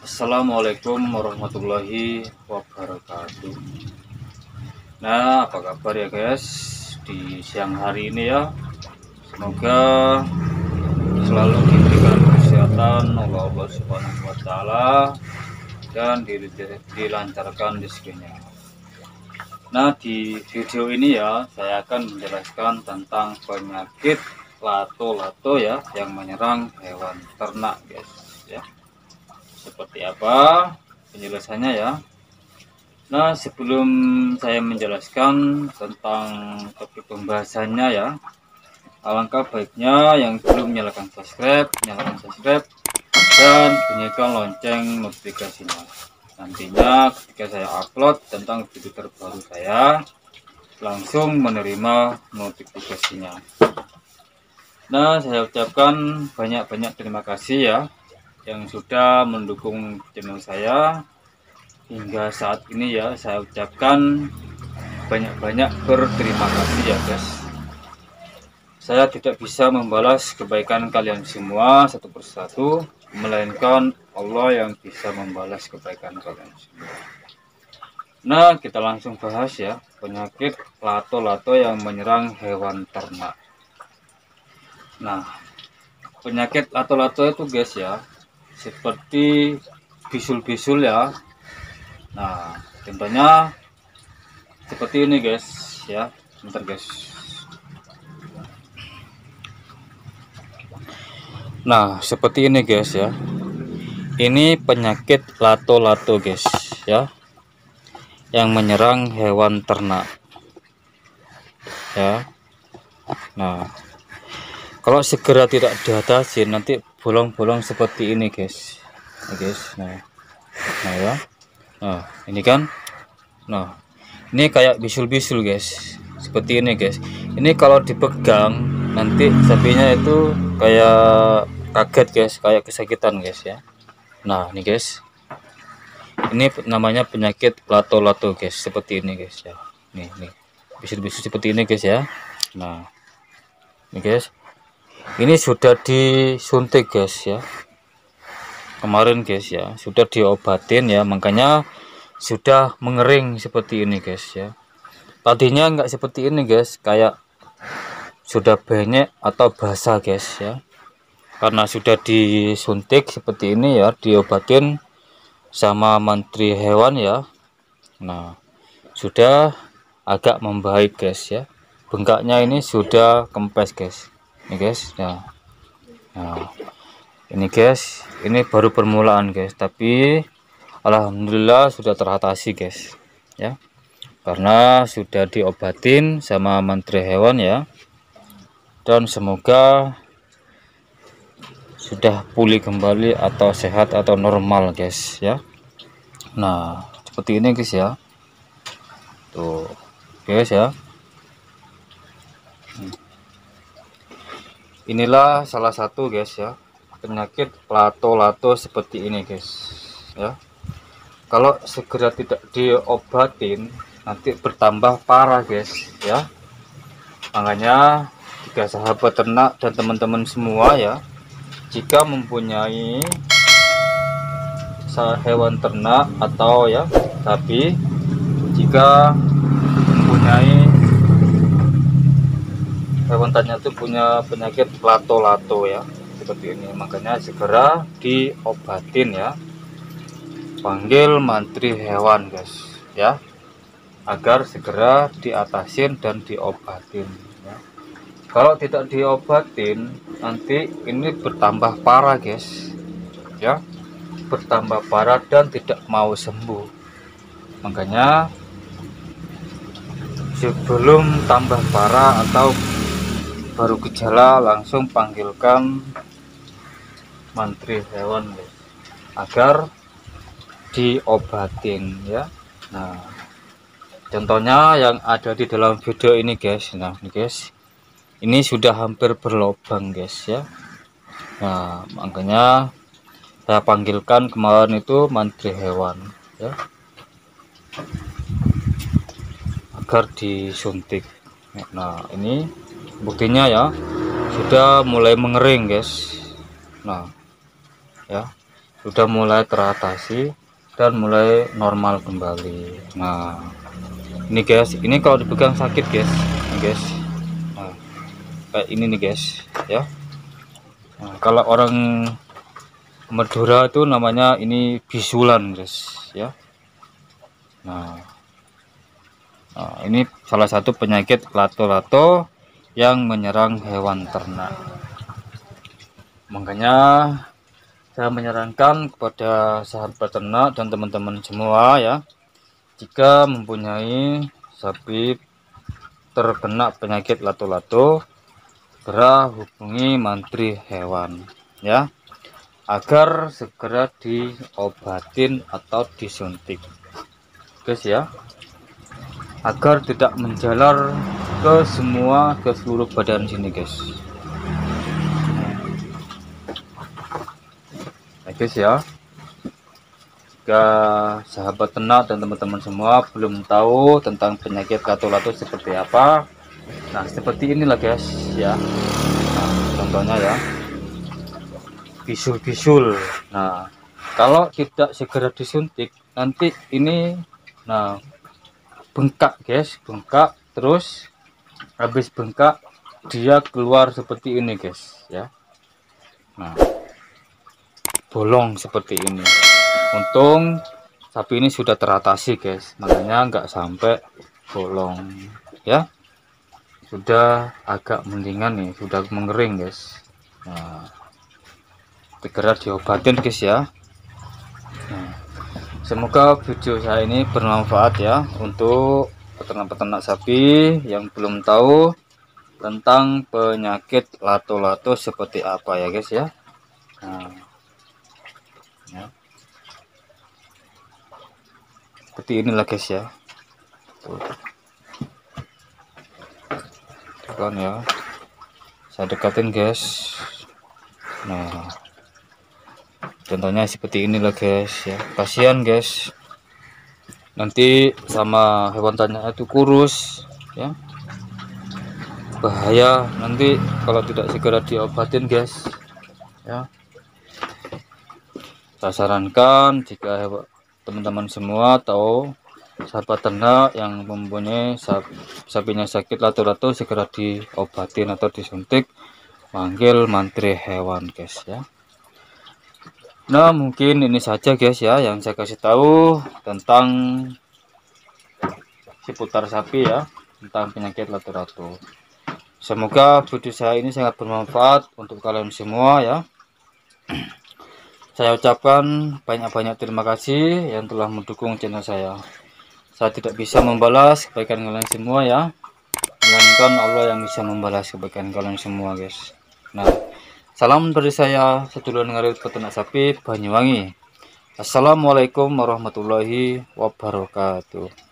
Assalamualaikum warahmatullahi wabarakatuh. Nah, apa kabar ya guys di siang hari ini ya. Semoga selalu diberikan kesehatan oleh Allah Subhanahu wa taala dan dilancarkan rezekinya. Nah, di video ini ya saya akan menjelaskan tentang penyakit lato-lato ya yang menyerang hewan ternak guys ya. Seperti apa penjelasannya ya. Nah, sebelum saya menjelaskan tentang topik pembahasannya ya, alangkah baiknya yang belum nyalakan subscribe dan bunyikan lonceng notifikasinya. Nantinya ketika saya upload tentang video terbaru saya langsung menerima notifikasinya. Nah, saya ucapkan banyak-banyak terima kasih ya yang sudah mendukung channel saya hingga saat ini ya. Saya ucapkan banyak-banyak berterima kasih ya guys. Saya tidak bisa membalas kebaikan kalian semua satu persatu, melainkan Allah yang bisa membalas kebaikan kalian semua. Nah, kita langsung bahas ya penyakit lato-lato yang menyerang hewan ternak. Nah, penyakit lato-lato itu guys ya seperti bisul-bisul ya. Nah, contohnya seperti ini guys ya. Bentar guys. Nah, seperti ini guys ya. Ini penyakit lato-lato guys ya, yang menyerang hewan ternak ya. Nah, kalau segera tidak diatasi nanti bolong-bolong seperti ini guys. Nah ya. Nah, ini kan. Nah, ini kayak bisul-bisul guys. Seperti ini guys. Ini kalau dipegang nanti sapinya itu kayak kaget guys, kayak kesakitan guys ya. Nah, ini guys. Ini namanya penyakit lato-lato guys, seperti ini guys ya. Nih. Bisul-bisul seperti ini guys ya. Nah, ini guys. Ini sudah disuntik guys ya. Kemarin guys ya, sudah diobatin ya, makanya sudah mengering seperti ini guys ya. Tadinya enggak seperti ini guys, kayak sudah banyak atau basah guys ya. Karena sudah disuntik seperti ini ya, diobatin sama menteri hewan ya. Nah, sudah agak membaik guys ya. Bengkaknya ini sudah kempes guys. Ini guys. Nah, ini guys, ini baru permulaan guys, tapi alhamdulillah sudah teratasi guys ya, karena sudah diobatin sama menteri hewan ya, dan semoga sudah pulih kembali atau sehat atau normal guys ya. Nah, seperti ini guys ya, tuh guys ya. Inilah salah satu guys ya penyakit lato-lato seperti ini guys ya. Kalau segera tidak diobatin nanti bertambah parah guys ya. Makanya jika sahabat ternak dan teman-teman semua ya, jika mempunyai hewan ternak atau ya sapi, jika mempunyai hewan ternak itu punya penyakit lato-lato ya seperti ini, makanya segera diobatin ya. Panggil mantri hewan guys ya, agar segera diatasin dan diobatin ya. Kalau tidak diobatin nanti ini bertambah parah guys ya, bertambah parah dan tidak mau sembuh. Makanya sebelum tambah parah atau baru gejala langsung panggilkan mantri hewan guys, agar diobatin ya. Nah, contohnya yang ada di dalam video ini guys. Nah, ini guys, ini sudah hampir berlubang guys ya. Nah, makanya saya panggilkan kemarin itu mantri hewan ya, agar disuntik. Nah, ini buktinya ya, sudah mulai mengering guys. Nah ya, sudah mulai teratasi dan mulai normal kembali. Nah, ini guys, ini kalau dipegang sakit guys, ini guys. Nah, kayak ini nih guys, ya. Nah, kalau orang Madura itu namanya ini bisulan guys, ya. Nah, ini salah satu penyakit lato-lato yang menyerang hewan ternak. Makanya saya menyarankan kepada sahabat ternak dan teman-teman semua ya, jika mempunyai sapi terkena penyakit lato-lato, segera hubungi mantri hewan ya, agar segera diobatin atau disuntik guys ya, agar tidak menjalar ke seluruh badan sini guys. Nah guys ya, jika sahabat ternak dan teman-teman semua belum tahu tentang penyakit lato-lato seperti apa, nah seperti inilah guys ya. Nah, contohnya ya, bisul-bisul. Nah, kalau tidak segera disuntik nanti ini nah bengkak guys, bengkak, terus habis bengkak dia keluar seperti ini guys ya. Nah, bolong seperti ini. Untung sapi ini sudah teratasi guys, makanya nggak sampai bolong ya, sudah agak mendingan nih, sudah mengering guys. Nah, segera diobatin guys ya. Nah, semoga video saya ini bermanfaat ya untuk peternak-peternak sapi yang belum tahu tentang penyakit lato-lato seperti apa ya guys ya. Nah, ya. Seperti inilah guys ya. Tuh kan ya, saya dekatin guys. Nah, contohnya seperti inilah guys ya. Kasihan guys, nanti sama hewan ternak itu kurus ya, bahaya nanti kalau tidak segera diobatin guys ya. Saya sarankan jika teman-teman semua tahu sahabat ternak yang mempunyai sapinya sakit lato-lato, segera diobatin atau disuntik, manggil mantri hewan guys ya. Nah mungkin ini saja guys ya yang saya kasih tahu tentang seputar sapi ya, tentang penyakit lato-lato. Semoga video saya ini sangat bermanfaat untuk kalian semua ya. Saya ucapkan banyak-banyak terima kasih yang telah mendukung channel saya. Saya tidak bisa membalas kebaikan kalian semua ya, melainkan Allah yang bisa membalas kebaikan kalian semua guys. Nah, salam dari saya, sedulur ngarit peternak sapi Banyuwangi. Assalamualaikum warahmatullahi wabarakatuh.